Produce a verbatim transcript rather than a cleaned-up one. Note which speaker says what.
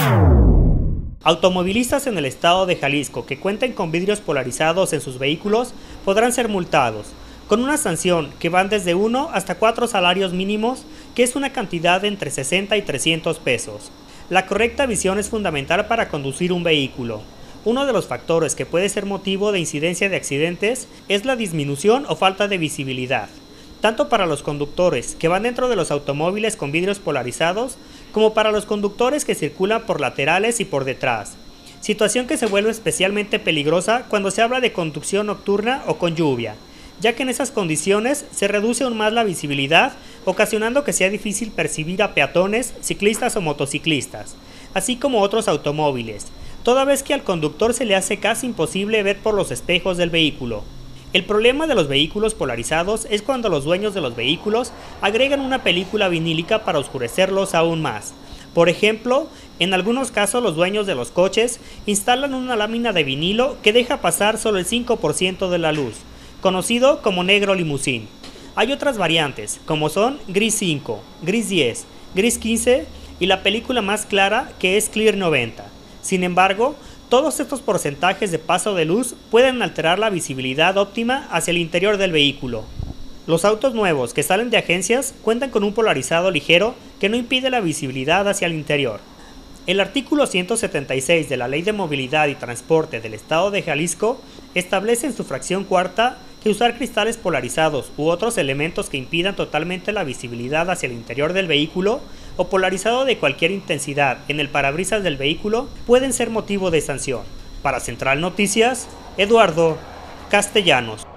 Speaker 1: Automovilistas en el estado de Jalisco que cuenten con vidrios polarizados en sus vehículos podrán ser multados, con una sanción que van desde uno hasta cuatro salarios mínimos, que es una cantidad de entre sesenta y trescientos pesos. La correcta visión es fundamental para conducir un vehículo. Uno de los factores que puede ser motivo de incidencia de accidentes es la disminución o falta de visibilidad, tanto para los conductores que van dentro de los automóviles con vidrios polarizados, como para los conductores que circulan por laterales y por detrás. Situación que se vuelve especialmente peligrosa cuando se habla de conducción nocturna o con lluvia, ya que en esas condiciones se reduce aún más la visibilidad, ocasionando que sea difícil percibir a peatones, ciclistas o motociclistas, así como otros automóviles, toda vez que al conductor se le hace casi imposible ver por los espejos del vehículo. El problema de los vehículos polarizados es cuando los dueños de los vehículos agregan una película vinílica para oscurecerlos aún más. Por ejemplo, en algunos casos los dueños de los coches instalan una lámina de vinilo que deja pasar solo el cinco por ciento de la luz, conocido como negro limusín. Hay otras variantes, como son gris cinco, gris diez, gris quince y la película más clara, que es clear noventa. Sin embargo, todos estos porcentajes de paso de luz pueden alterar la visibilidad óptima hacia el interior del vehículo. Los autos nuevos que salen de agencias cuentan con un polarizado ligero que no impide la visibilidad hacia el interior. El artículo ciento setenta y seis de la Ley de Movilidad y Transporte del Estado de Jalisco establece en su fracción cuarta que usar cristales polarizados u otros elementos que impidan totalmente la visibilidad hacia el interior del vehículo o polarizado de cualquier intensidad en el parabrisas del vehículo pueden ser motivo de sanción. Para Central Noticias, Eduardo Castellanos.